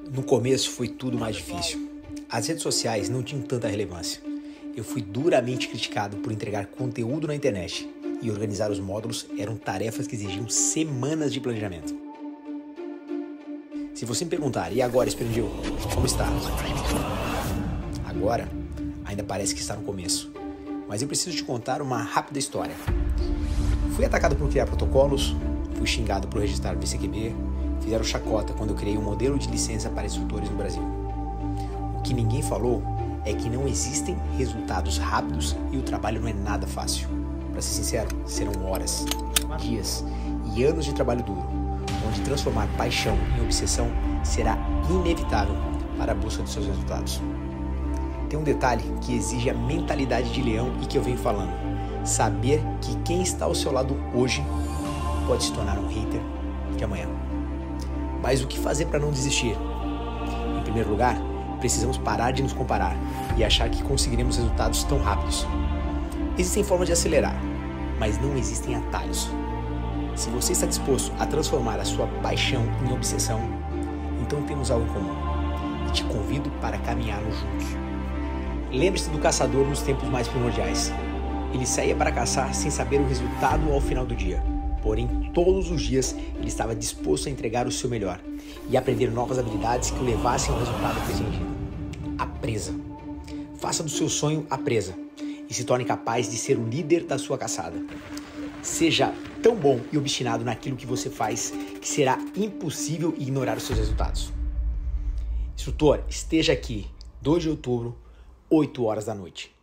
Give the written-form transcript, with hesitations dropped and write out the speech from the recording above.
No começo foi tudo mais difícil. As redes sociais não tinham tanta relevância. Eu fui duramente criticado por entregar conteúdo na internet e organizar os módulos eram tarefas que exigiam semanas de planejamento. Se você me perguntar, e agora, Exprendil, como está? Agora, ainda parece que está no começo, mas eu preciso te contar uma rápida história. Fui atacado por criar protocolos, fui xingado por registrar VCQB, fizeram chacota quando eu criei um modelo de licença para instrutores no Brasil. O que ninguém falou é que não existem resultados rápidos e o trabalho não é nada fácil. Para ser sincero, serão horas, dias e anos de trabalho duro, onde transformar paixão em obsessão será inevitável para a busca dos seus resultados. Tem um detalhe que exige a mentalidade de leão e que eu venho falando. Saber que quem está ao seu lado hoje pode se tornar um hater de amanhã. Mas o que fazer para não desistir? Em primeiro lugar, precisamos parar de nos comparar e achar que conseguiremos resultados tão rápidos. Existem formas de acelerar, mas não existem atalhos. Se você está disposto a transformar a sua paixão em obsessão, então temos algo em comum e te convido para caminharmos juntos. Lembre-se do caçador nos tempos mais primordiais. Ele saía para caçar sem saber o resultado ao final do dia. Porém, todos os dias ele estava disposto a entregar o seu melhor e aprender novas habilidades que o levassem ao resultado pretendido. A presa. Faça do seu sonho a presa e se torne capaz de ser o líder da sua caçada. Seja tão bom e obstinado naquilo que você faz que será impossível ignorar os seus resultados. Instrutor, esteja aqui, 2 de outubro, 8 horas da noite.